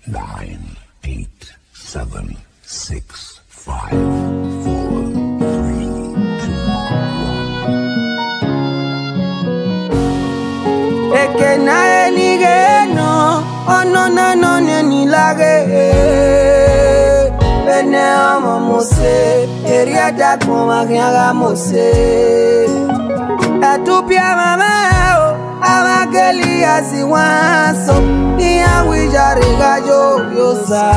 9, 8, 7, 6, 5, 4, 3, 2, 1. Eke na enige no, ono na no ni lage. Bene ama mose, eria da koma kiaga mose. Atupia mama o, amakeli asiwanso, niya wijariga yosa.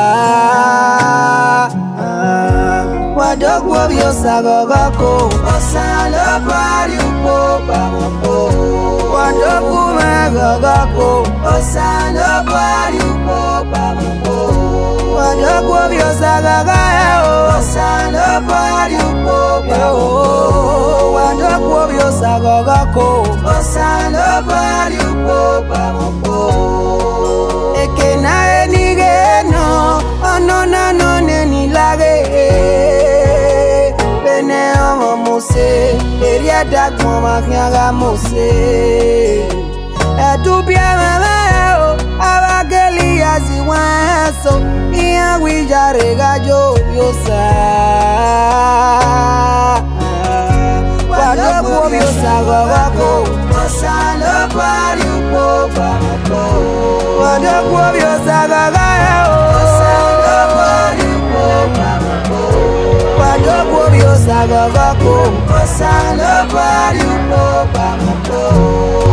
Wadogwo byosa gogoko, osalo pari upo bamoko. Wadogu megogoko, osalo pari upo bamoko. Wadogu byosa gogoko, osalo pari upo bamoko. Wadogu byosa gogoko, osalo pari upo bamoko. Ekena enige no, ono na no ni lage. Bene omo mose, eria da koma kiaga mose. Etupia mama o, abakeli asiwanso, iya wijarega yosa. Wadogu byosa gogoko, osalo pari upo bamoko. Wadogu byosa gogoko, osalo pari upo bamoko. Wadogu byosa gogoko, osalo pari upo bamoko.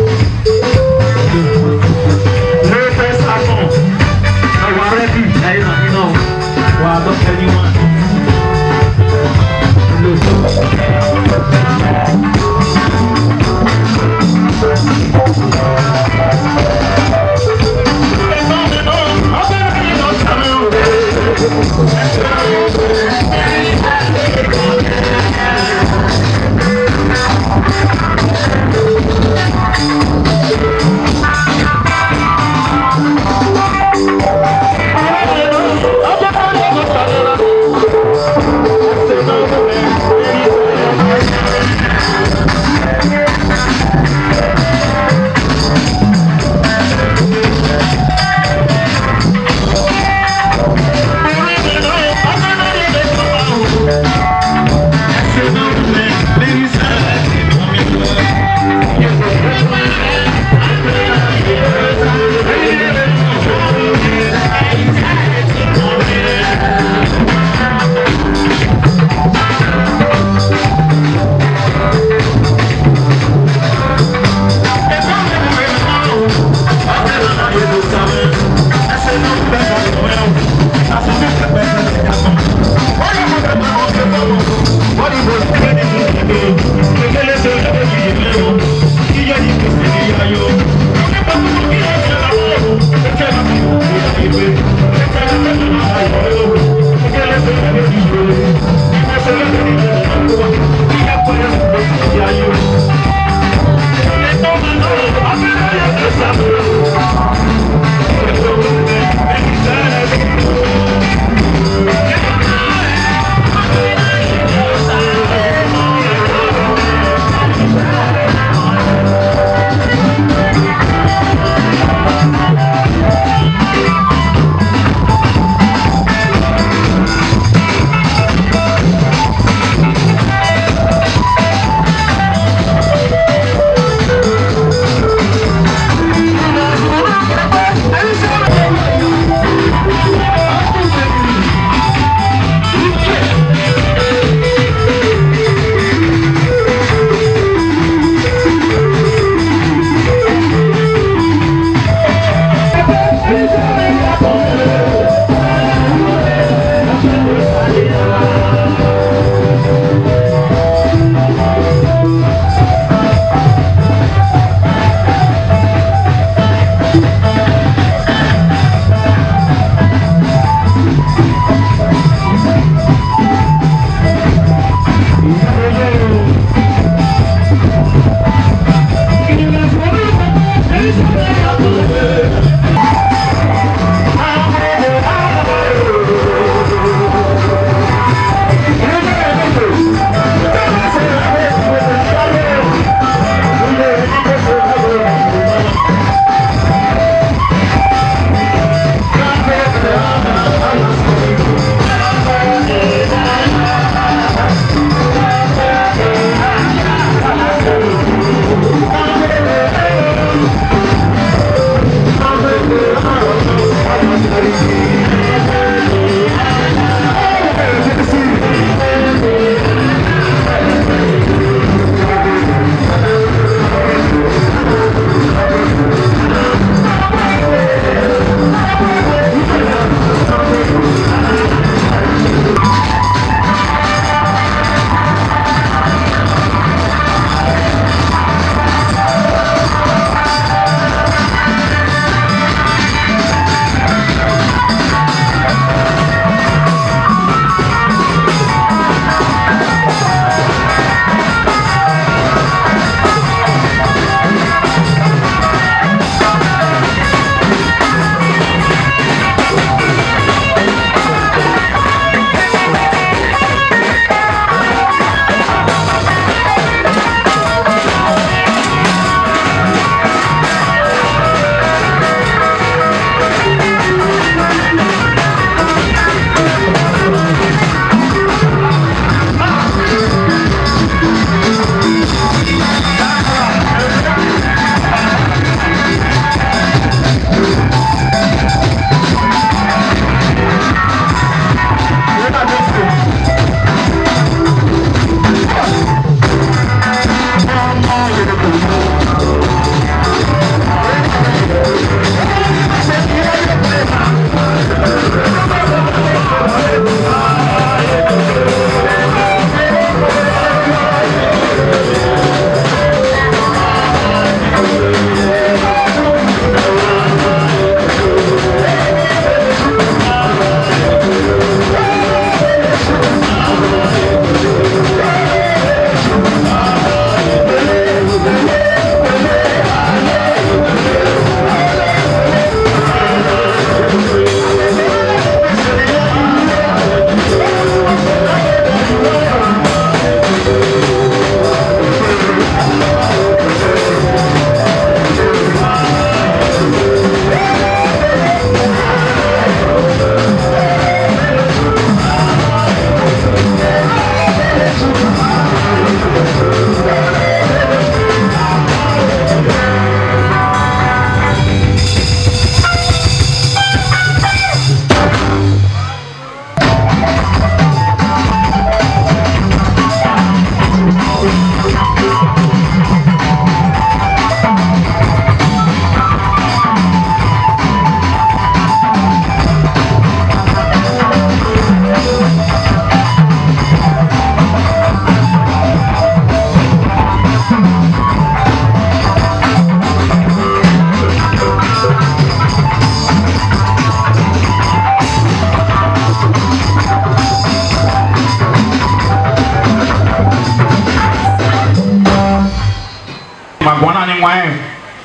Hey,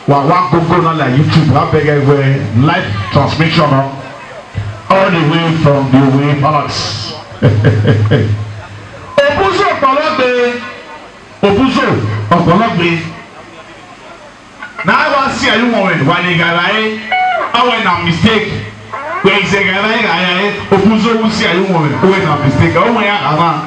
One go on like YouTube, I beg everywhere, live transmission all the way from the way Alex. Obuzo ọ̀pọ̀lọpọ̀ now I see a woman when you got a mistake when you say Obuzo will see a woman when a mistake. Oh my God,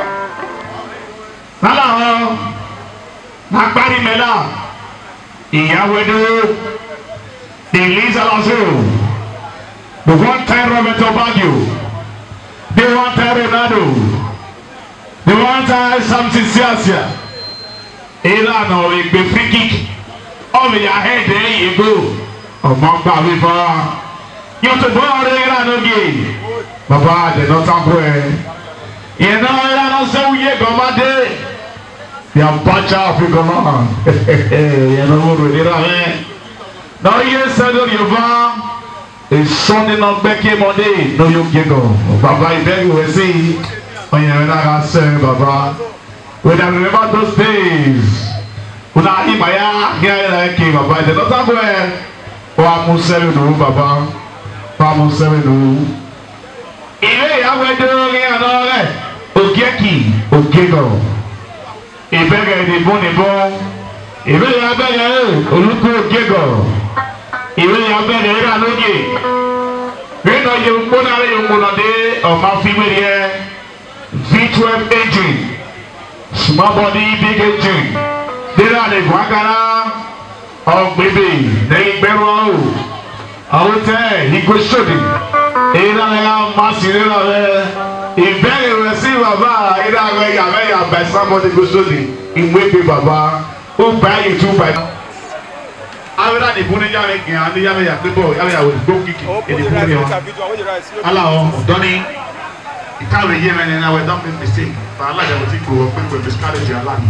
hello, Nakbari Mela, Iyawedo, Elisa Lazo, the one time Roberto Baggio, the one time Ronaldo, the one time Samson Siasia. Ela no like the free kick over your head. There you go. Among Babi Bar, you to go there no game. Baba, they not talk well. You know, I don't say we go my day. They are bunch of people on. You know what we did on. Now you said you va. It's Sunday not back here Monday. No you giggle. Baba, you beg you see. When you're not say Baba. When I remember those days, when I hear my here like him, Baba, the not where I'm selling no Baba, I'm selling no. If I were doing another, Ogiegor, if I get the bonnet ball, if I have a Ojo Ogiegor, if I have a Ranogi, when are you going to day of my female here? V12 engine. Small body, big engine. There are the Guagara of baby. They barrel. I will tell he goes shooting. Either they are massive. If they receive a bar, either by somebody goes shooting. In way Baba, who buy you two by. I will have the Bunija again, and the other people, I will go kicking in the Bunija. Hello, Donny. You can't hear me and I will not make mistake. But I like to think we will quick with discourage your land.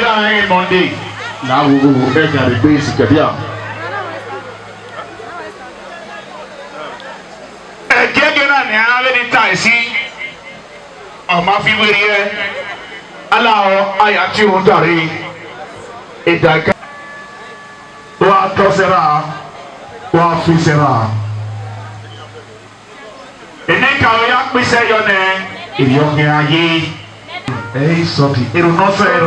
I Monday. Now we will make a basic idea. Again, I have any ties. Oh, my family here. Allow I actually Dari. It like what Tosera, what Fisera. And then can we say your name? If you're here, hey, sorry, it will not say.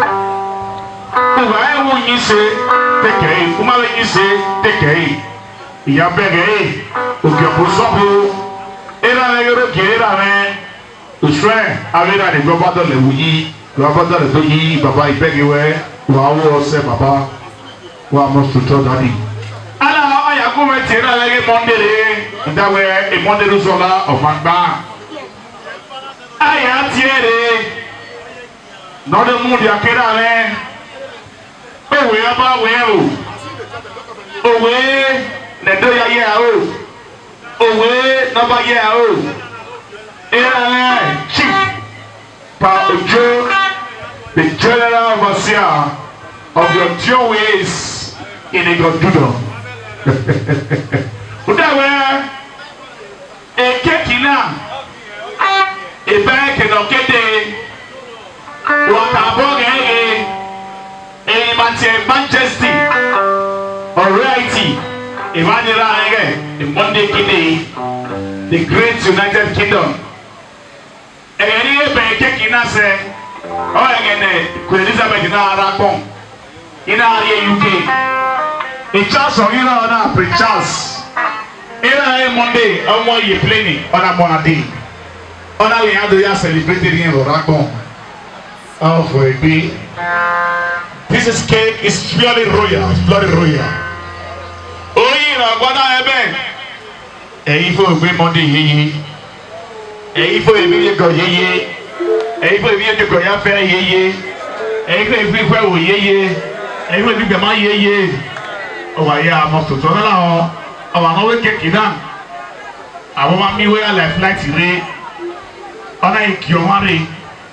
Why would you say, take a, whom you say, take a, Yabege, Ukapusabu, Era European man, to swear, I mean, I go back to the Wuyi, Rabada the Yi, Baba Begiwe, Wow, say Baba, who must to tell Daddy. I am going to tell you Monday, that way a Monday Sola of Mamba. I am here, not the mood Yakera. Oh, we are about well. Oh, we, the do ya oh. Oh, we, number ya oh. Chief, Pa Ojo, the general overseer of your joys in Egor Dudo. Udawe, a kekina, a bank and a kete, what a bog Majesty, Alrighty, Emmanuel, the Monday Kidney, the Great United Kingdom. And any bank in us, oh, again, Queen Elizabeth in our Rapon, in our UK. A chance of you know, now, pre chance. In a Monday, on what you're planning on a Monday. On how we have to celebrate in Rapon. Oh, for a bit. This cake is purely royal, it's bloody royal. Oh, you know, what I have been. A for a Monday, ye. A for a million go ye. A for a million go ya fair ye. A for a big well ye. A for a big my ye. Oh, I am most to tell her. Oh, I'm always getting down. I want me where I left like today. On a Kiomari.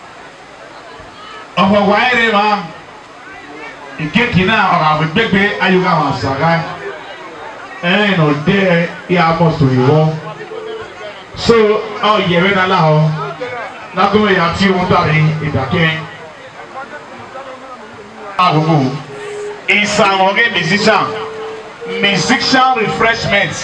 Oh, why they are. Ikeki na ọ̀rọ̀ àgbègbè ayọ̀gá àwọn àṣàrá ẹ̀rìn ọ̀dẹ́ ìyàmọ̀sọ̀ ìwọ́ so ọ̀yẹ̀rẹ̀ náà ọ̀ lágbóhùn ìyá tí wọ́n dàrí ìdàkẹ́ àgbègbè ìsàmọ̀gẹ́ musician refreshment.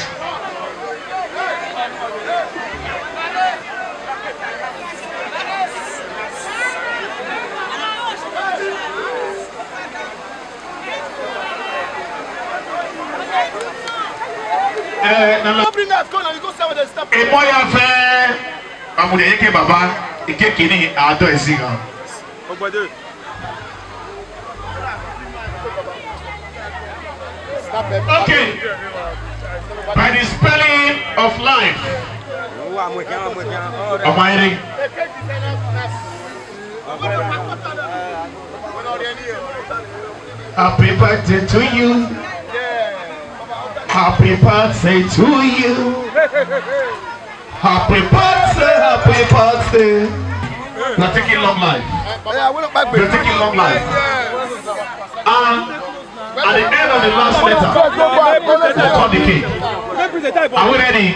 Et moi, il a fait un moulin qui est baba et qui est à deux ici. Okay. By the spelling of life. Almighty. Happy birthday to you. Happy birthday to you. Happy birthday, happy birthday. You're taking long life. You're taking long life. At the end of the last letter, they call the cake. Are we ready?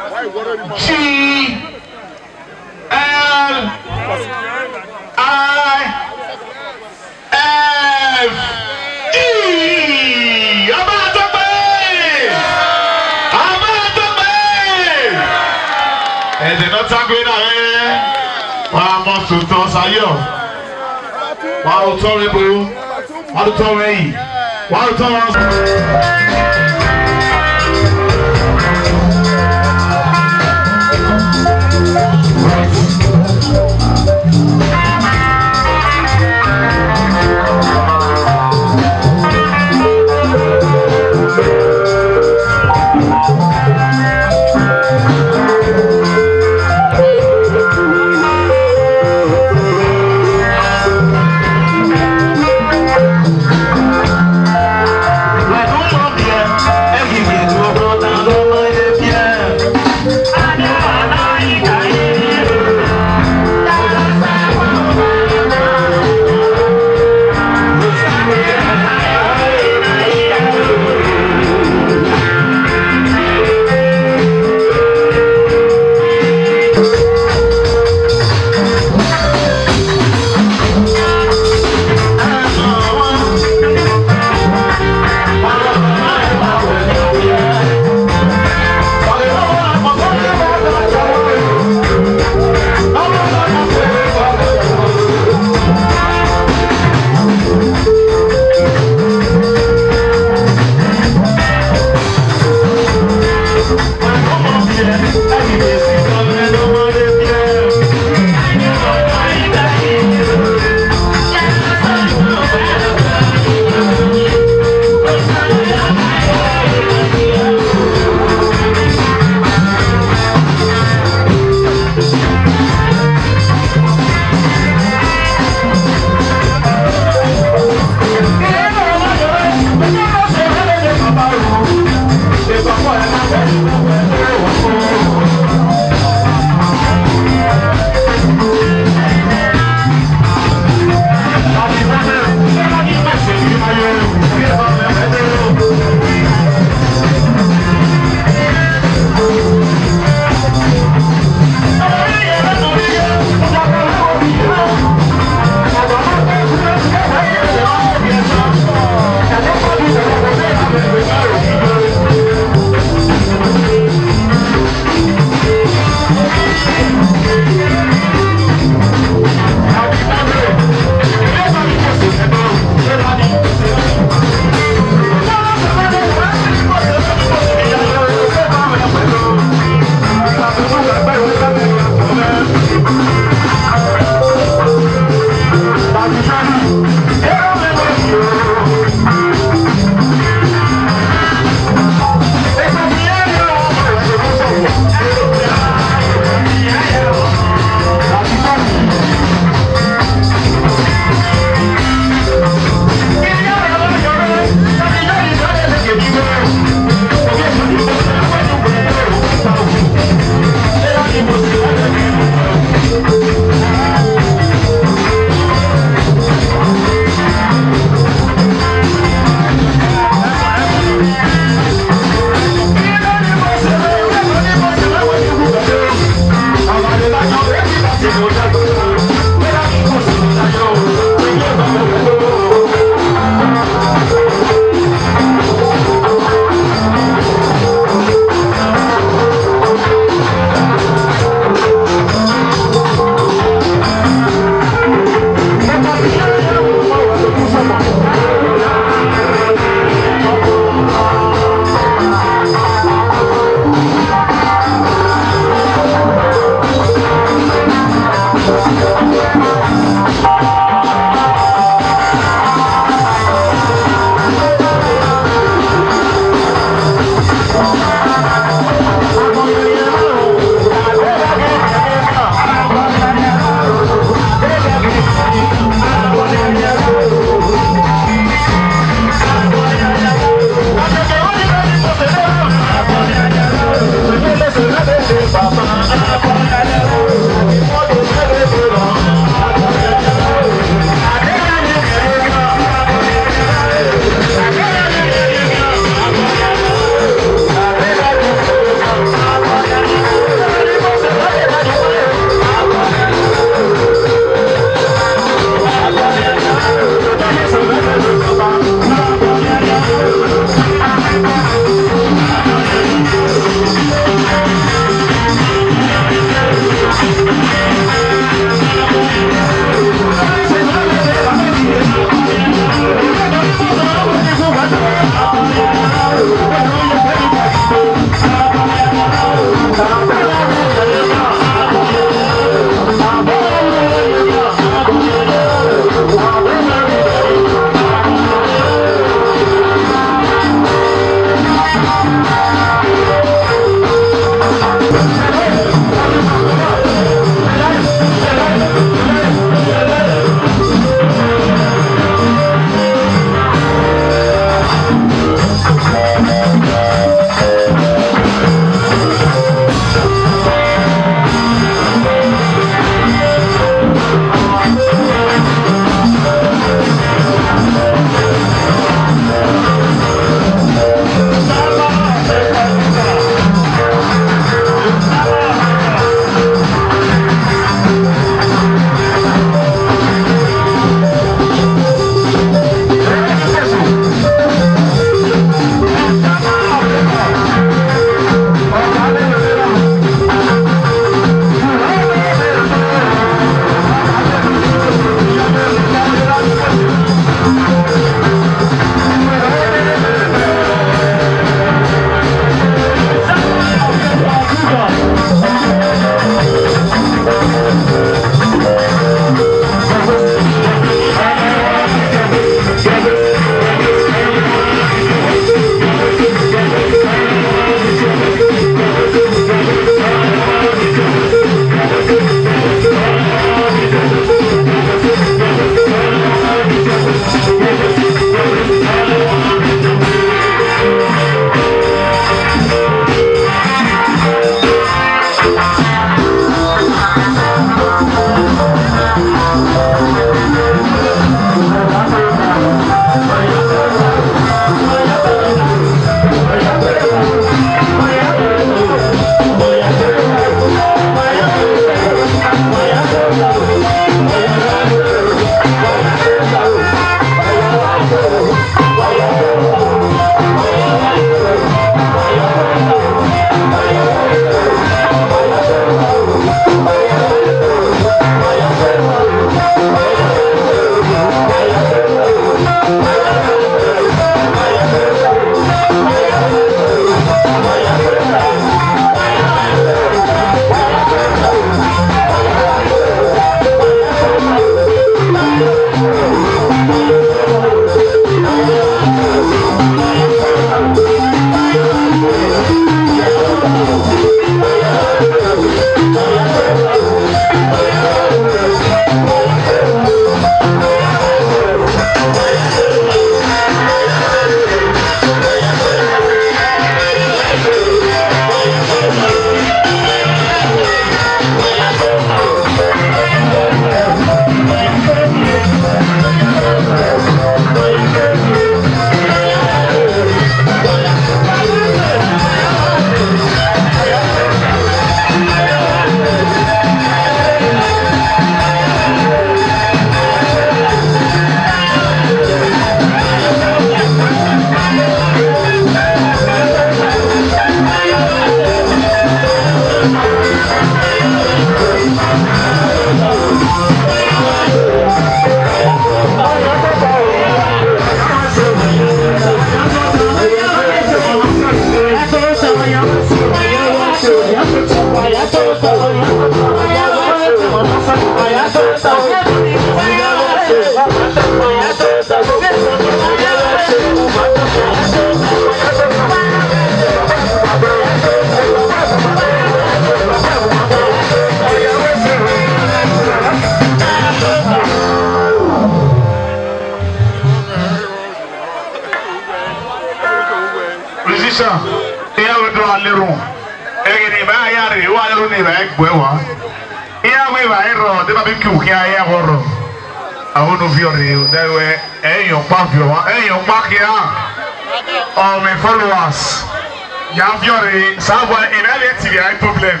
Iya wedo aliru egini ba ya re wa aliru ni ba egbe wa iya we ba iro de ba bi ku ki aya horo awonu fiore de we eyan pa kia all my followers ya fiore sawa inality bi problem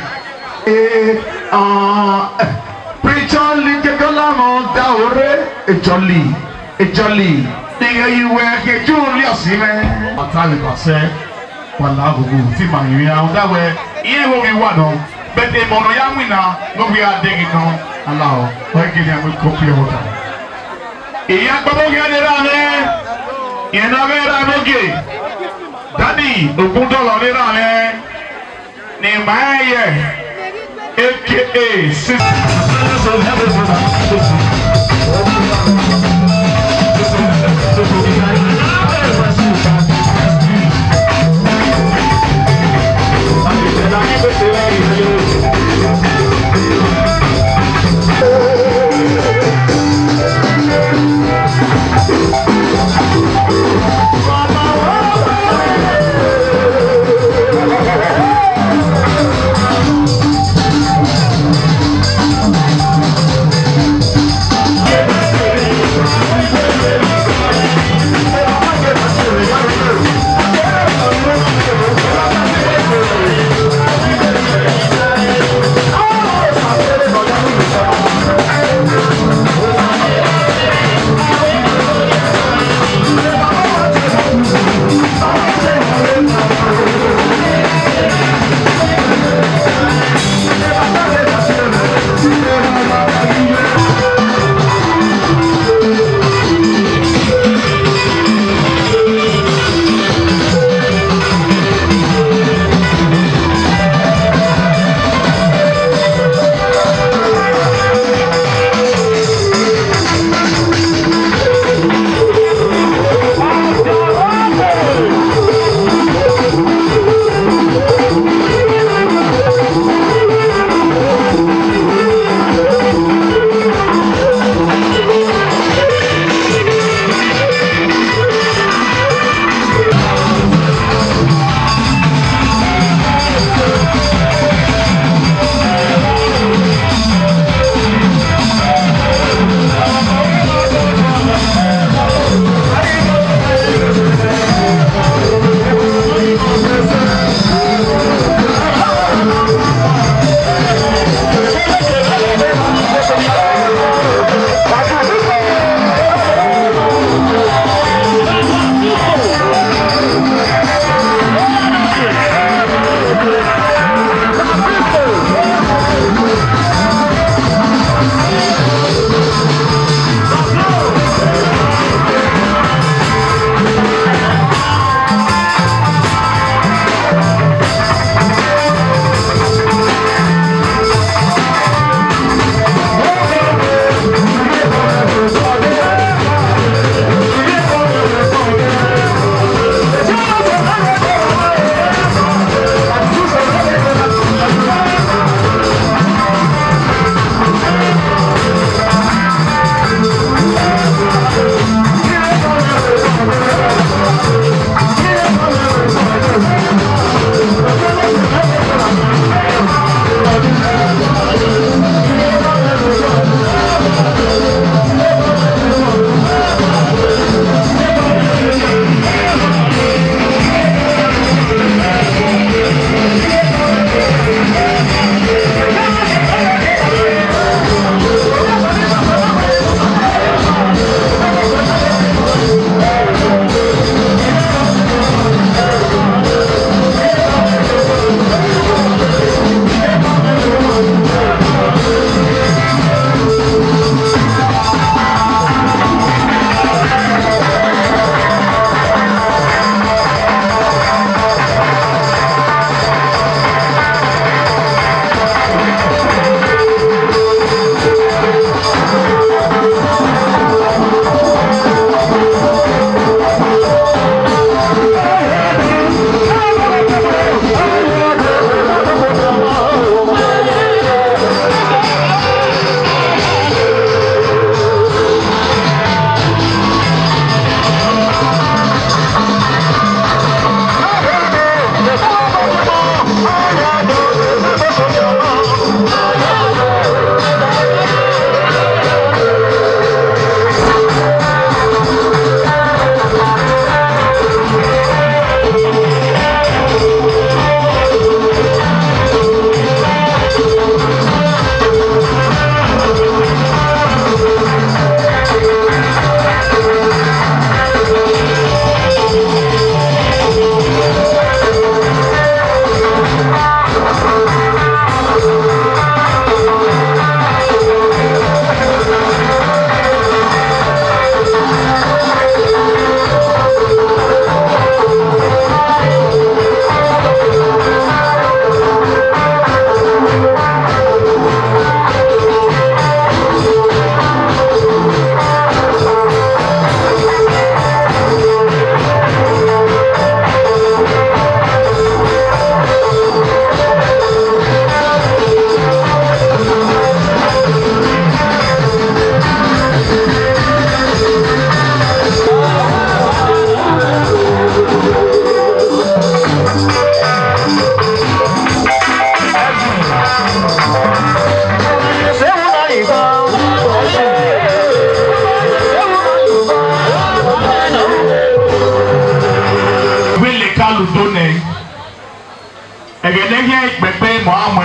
preacher like kala mo da ore ejoli diga iwe ke juli osime atali pase wala gugu ti ma yin ya da we iye wo mi wa no but e mono ya wina no we are digging no allow o ke ni am ko pio ta iya gbogbo ge le ra me ina ve ra no ge daddy ogun do lo le ra me ni ma ye aka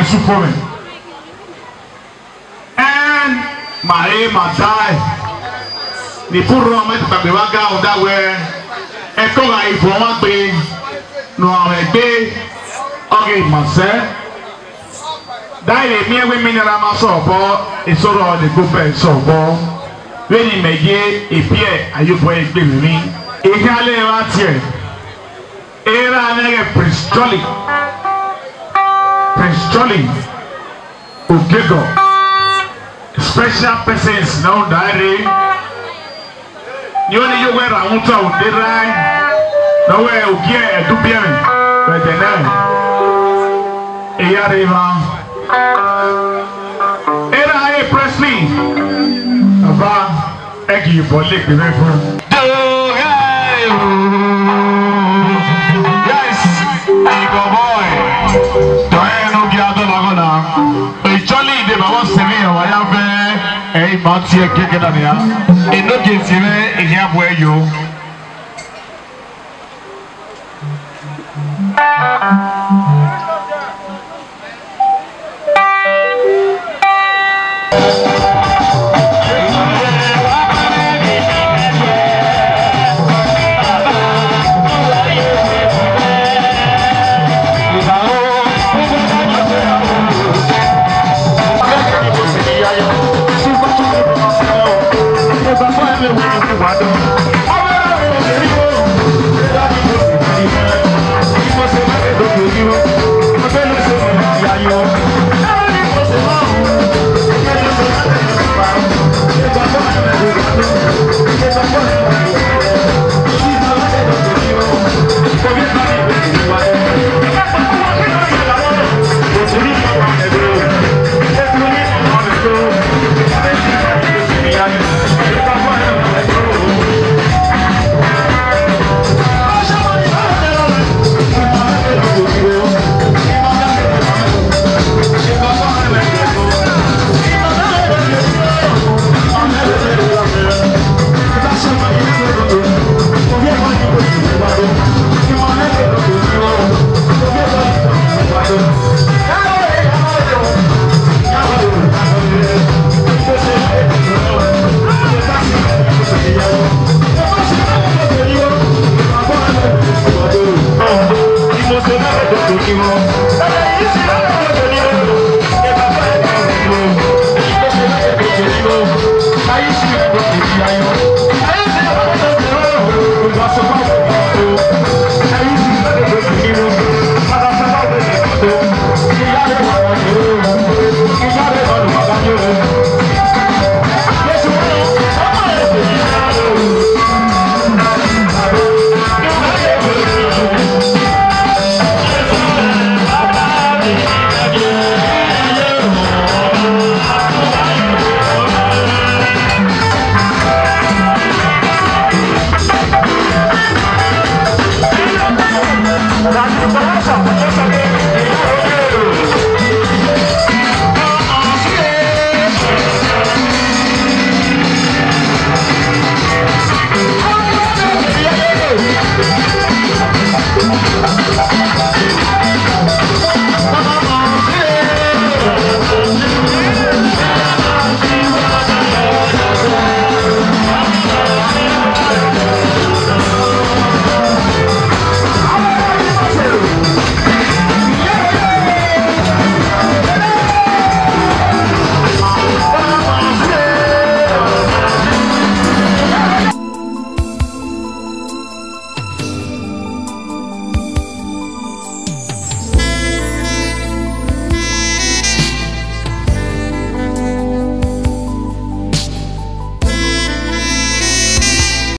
soup for me. And my die. The poor woman to be one guy on that way. And come I for one day. No, I'm a day. Okay, myself. That is me women that I'm a softball. It's sort of the good softball. When you may get a peer, are you going to give me? If you are left here, era Prince Jolly Ogiegor, special persons now diary. You only you wear a motor with the line. No way, okay, to be a but the name. Era Presley. About Egor for Lake the River. Yes, Egor boy. Don't know the other Lagona. A jolly de Baba Sevilla, I have a Mattia Kekania. In no case, you may have where you.